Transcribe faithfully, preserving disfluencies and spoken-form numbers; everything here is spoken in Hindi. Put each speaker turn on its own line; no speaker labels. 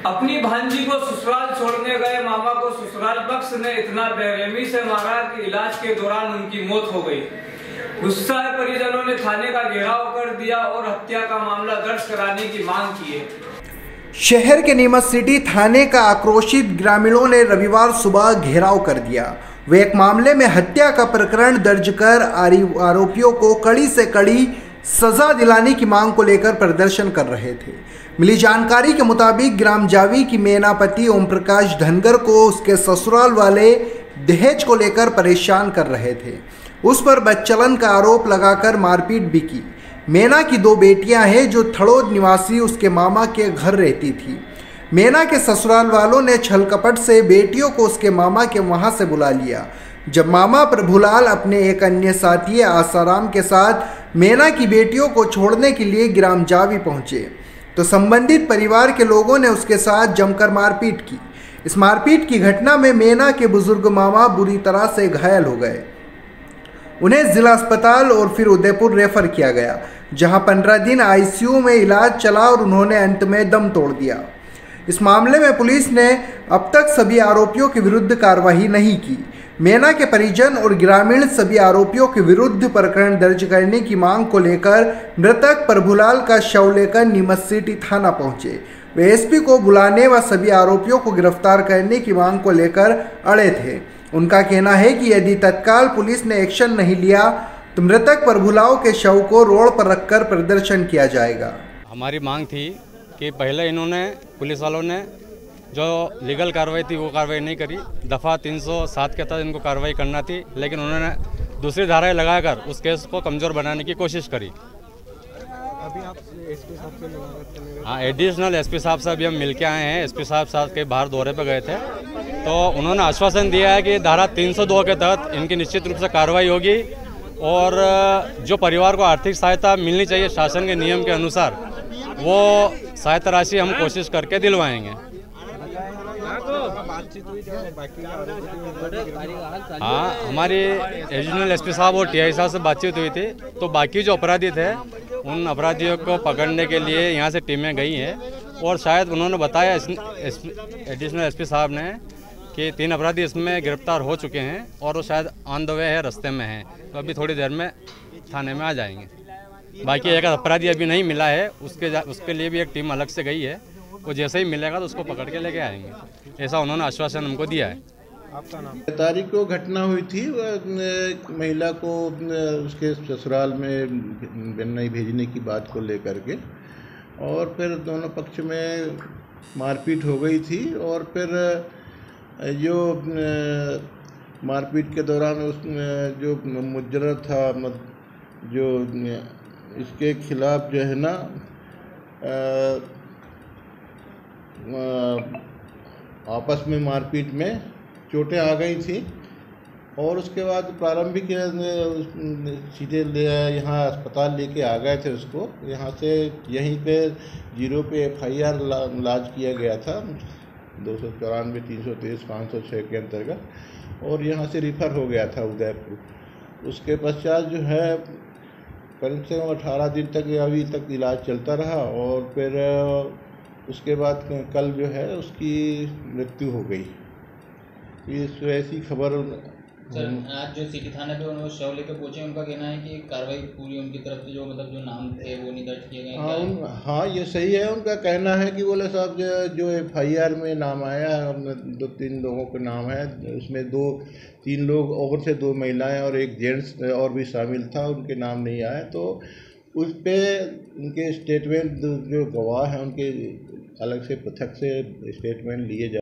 अपनी भांजी को ससुराल छोड़ने गए मामा को ससुराल बख्श ने इतना बेरहमी से मारा कि इलाज के दौरान उनकी मौत हो गई। गुस्सा परिजनों ने थाने का घेराव कर दिया और हत्या का मामला दर्ज कराने की मांग की है।
शहर के नीमच सिटी थाने का आक्रोशित ग्रामीणों ने रविवार सुबह घेराव कर दिया। वे एक मामले में हत्या का प्रकरण दर्ज कर आरोपियों को कड़ी से कड़ी सजा दिलाने की मांग को लेकर प्रदर्शन कर रहे थे। मिली जानकारी के मुताबिक ग्राम जावी की मेनापति ओम प्रकाश धनगर को उसके ससुराल वाले दहेज को लेकर परेशान कर रहे थे। उस पर बदचलन का आरोप लगाकर मारपीट भी की। मेना की दो बेटियां हैं जो थड़ोद निवासी उसके मामा के घर रहती थी। मेना के ससुराल वालों ने छलकपट से बेटियों को उसके मामा के वहां से बुला लिया। जब मामा प्रभुलाल अपने एक अन्य साथी आसाराम के साथ मेना की बेटियों को छोड़ने के लिए ग्राम जावी पहुंचे तो संबंधित परिवार के लोगों ने उसके साथ जमकर मारपीट की। इस मारपीट की घटना में मेना के बुजुर्ग मामा बुरी तरह से घायल हो गए। उन्हें जिला अस्पताल और फिर उदयपुर रेफर किया गया, जहां पंद्रह दिन आईसीयू में इलाज चला और उन्होंने अंत में दम तोड़ दिया। इस मामले में पुलिस ने अब तक सभी आरोपियों के विरुद्ध कार्रवाई नहीं की। मेना के परिजन और ग्रामीण सभी आरोपियों के विरुद्ध प्रकरण दर्ज करने की मांग को लेकर मृतक प्रभुलाल का शव लेकर नीमच सिटी थाना पहुंचे। वे एसपी को बुलाने व सभी आरोपियों को गिरफ्तार करने की मांग को लेकर अड़े थे। उनका कहना है कि यदि तत्काल पुलिस ने एक्शन नहीं लिया तो मृतक प्रभुलाल के शव को रोड पर रखकर प्रदर्शन किया जाएगा।
हमारी मांग थी कि पहले इन्होंने पुलिस वालों ने जो लीगल कार्रवाई थी वो कार्रवाई नहीं करी। दफ़ा तीन सौ सात के तहत इनको कार्रवाई करना थी, लेकिन उन्होंने दूसरी धाराएं लगाकर उस केस को कमज़ोर बनाने की कोशिश करी।
अभी आप एसपी साहब से मुलाकात?
हाँ, एडिशनल एसपी साहब से अभी हम मिल के आए हैं। एसपी साहब साहब के बाहर दौरे पर गए थे तो उन्होंने आश्वासन दिया है कि धारा तीन सौ दो के तहत इनकी निश्चित रूप से कार्रवाई होगी और जो परिवार को आर्थिक सहायता मिलनी चाहिए शासन के नियम के अनुसार वो सहायता राशि हम कोशिश करके दिलवाएंगे। हाँ, हमारी एडिशनल एसपी साहब और टीआई साहब से बातचीत हुई थी तो बाकी जो अपराधी थे उन अपराधियों को पकड़ने के लिए यहाँ से टीमें गई हैं और शायद उन्होंने बताया एडिशनल एसपी साहब ने कि तीन अपराधी इसमें गिरफ्तार हो चुके हैं और वो शायद ऑन द वे है, रास्ते में हैं, तो अभी थोड़ी देर में थाने में आ जाएंगे। बाकी एक अपराधी अभी नहीं मिला है, उसके उसके लिए भी एक टीम अलग से गई है। वो जैसे ही मिलेगा तो उसको पकड़ के लेके आएंगे, ऐसा उन्होंने आश्वासन हमको दिया है।
आपका नाम?
तारीख को घटना हुई थी, महिला को उसके ससुराल में गन्नई भेजने की बात को लेकर के और फिर दोनों पक्ष में मारपीट हो गई थी और फिर जो मारपीट के दौरान उस जो मुजर्रर था जो इसके खिलाफ जो है ना आपस में मारपीट में चोटें आ गई थी और उसके बाद प्रारंभिक सीधे ले यहाँ अस्पताल लेके आ गए थे उसको। यहाँ से यहीं पे जीरो पे एफ आई आर लाज किया गया था दो सौ चौरानवे तीन सौ तेईस पाँच सौ छः के अंतर्गत और यहाँ से रिफ़र हो गया था उदयपुर। उसके पश्चात जो है करीब से अठारह दिन तक अभी तक इलाज चलता रहा और फिर उसके बाद कल जो है उसकी मृत्यु हो गई। इस ऐसी खबर
सर आज जो सिटी थाने पे उन्होंने शव लेकर पहुंचे, उनका कहना है कि कार्रवाई पूरी उनकी तरफ से जो मतलब जो नाम थे वो नहीं दर्ज किए गए।
हाँ उन, हाँ ये सही है। उनका कहना है कि बोले साहब जो, जो एफ आई आर में नाम आया है दो तीन लोगों के नाम है, उसमें दो तीन लोग और से दो महिलाएं और एक जेंट्स और भी शामिल था, उनके नाम नहीं आए। तो उस पर उनके स्टेटमेंट जो गवाह हैं उनके अलग से पृथक से स्टेटमेंट लिए जा